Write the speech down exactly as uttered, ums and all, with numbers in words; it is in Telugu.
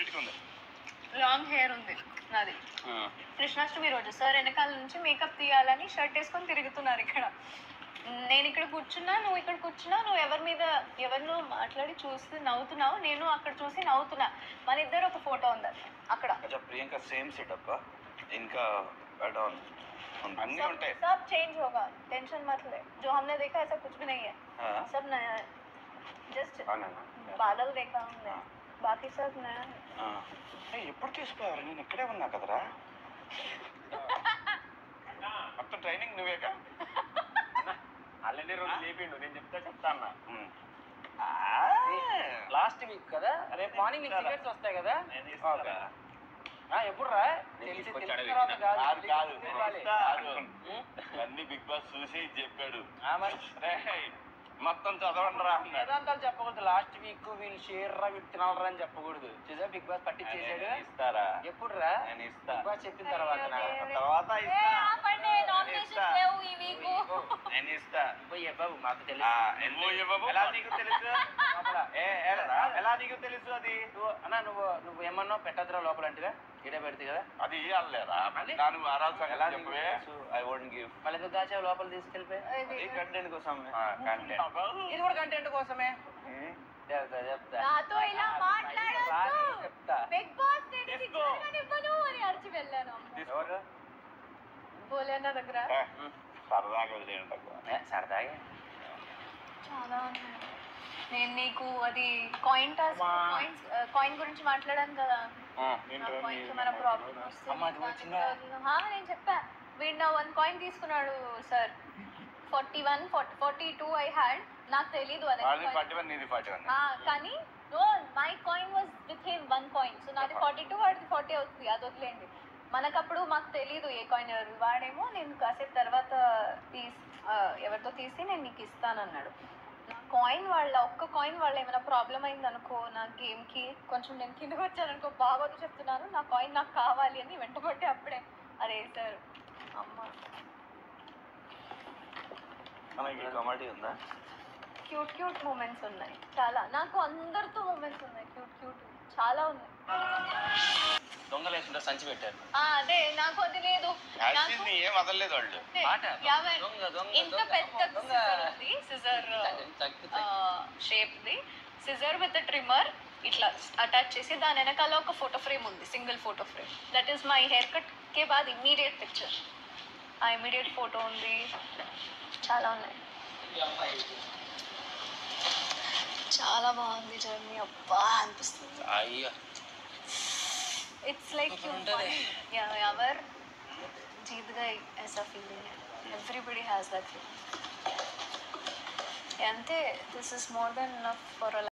నీట్గా ఉంది. లాంగ్ హెయిర్ ఉంది నాది. కృష్ణాష్టమి రోజు సార్ వెనకాల నుంచి మేకప్ తీయాలని షర్ట్ వేసుకొని తిరుగుతున్నారు ఇక్కడ. నేను ఇక్కడ కూర్చున్నా, నువ్వు ఇక్కడ కూర్చున్నా, నువ్వు ఎవరి మీద ఎవరినో మాట్లాడి చూసి నవ్వుతున్నావు, నేను అక్కడ చూసి నవ్వుతున్నా. మన ఇద్దరు ఒక ఫోటో ఉంది అక్కడ. ప్రియాంక సేమ్ సెటప్ ఇంకా అన్నీ ఉంటాయి. सब चेंज होगा, टेंशन मत ले. जो हमने देखा ऐसा कुछ भी नहीं है. सब नया है. जस्ट बादल देखा हमने, बाकी सब नया है. ఎప్పుడు తీసుకోవాలి? నేను ఇక్కడే ఉన్నా కదరా. మొత్తం ట్రైనింగ్ నువ్వేగా. ఆల్రెడీ రోజు లేపిండు, నేను చెప్తా చెప్తా అన్నా. లాస్ట్ వీక్ కదా, రేపు మార్నింగ్ నీకు టికెట్స్ వస్తాయి కదా. ఎప్పుడు రా? అన్ని బిగ్ బాస్ చూసి చెప్పాడు. మొత్తం చదవండి రా. వేదాంతాలు చెప్పకూడదు. లాస్ట్ వీక్ వీళ్ళు షేర్ రా, వీళ్ళు తినాలరా అని చెప్పకూడదు. చూసా బిగ్ బాస్ పట్టించేసాడు. ఇస్తారా? ఎప్పుడు రా? నేను ఇస్తా. బిగ్ బాస్ చెప్పిన తర్వాత తర్వాత నేను ఇస్తా. బాబు మాకు తెలుసు. ఎలా నీకు తెలుసు? ఎలా నీకు తెలుసు? అది అన్నా నువ్వు నువ్వు ఏమన్నా పెట్టద్దురా లోపల అంటే ఇడే పెడితే కదా. అది ఇవ్వాలేరా? నువ్వు ఆరాల్సి ఎలా చెప్పవే? I won't give. మళ్ళీ ఎందుకు దాచావు లోపల తీసుకెళ్ళిపోయి? కంటెంట్ కోసం. ఇది కూడా కంటెంట్ కోసమే. చెప్తా చెప్తా నాతో ఇలా మాట్లాడొద్దు. చెప్తా. బిగ్ బాస్ నేను ఇవ్వను అని అరిచి వెళ్ళాను. ఎవరు బోలేనా దగ్గర సరదాగా వదిలేండి. సరదాగా చాలా ఉన్నాయి. నేను నీకు అది కాయిన్ టాస్ కాయిన్స్ కాయిన్ గురించి మాట్లాడాను కదా. కాయిన్ మన ప్రాబ్లం వస్తుంది. నేను చెప్పా, వీడు నా వన్ కాయిన్ తీసుకున్నాడు sir. Forty one forty two I had. నాకు తెలీదు అది కానీ no my coin was with him one coin. So నాది ఫార్టీ టూ వాడిది ఫార్టీ అవుతుంది. అది వదిలేండి. మనకప్పుడు మాకు తెలీదు ఏ కాయిన్ ఎవరు. వాడేమో నేను కాసేపు తర్వాత తీసి ఎవరితో తీసి నేను నీకు ఇస్తానన్నాడు. నా కాయిన్ వాళ్ళ ఒక్క కాయిన్ వాళ్ళ ఏమైనా ప్రాబ్లం అయింది అనుకో నా గేమ్కి, కొంచెం నేను కిందకి వచ్చాను అనుకో, బాగోదు చెప్తున్నాను, నా కాయిన్ నాకు కావాలి అని వెంటబట్టి అప్పుడే అరే సార్ అమ్మ. కామెడీ ఉందా? క్యూట్ క్యూట్ మూమెంట్స్ ఉన్నాయి చాలా. నాకు అందరితో మూమెంట్స్ ఉన్నాయి క్యూట్ క్యూట్ చాలా ఉన్నాయి. దొంగలు వేసుకుంటే సంచి పెట్టారు. అదే నాకు అది లేదు. ఏం వదలలేదు వాళ్ళు. ఇంత పెద్ద scissor shape the scissor with trimmer ఇట్లా అటాచ్ చేసి దాని వెనకాల ఒక ఫోటో ఫ్రేమ్ ఉంది, single photo frame. That is my hair cut కే బాద్ ఇమ్మీడియట్ పిక్చర్. ఆ ఇమ్మీడియట్ ఫోటో ఉంది. చాలా ఉన్నాయి. చాలా బాగుంది జర్నీ. అబ్బా అనిపిస్తుంది. అయ్యో इट्स लाइक या यावर जीत गए ऐसा फीलिंग है. Everybody has that feeling. अंते this is more than enough for a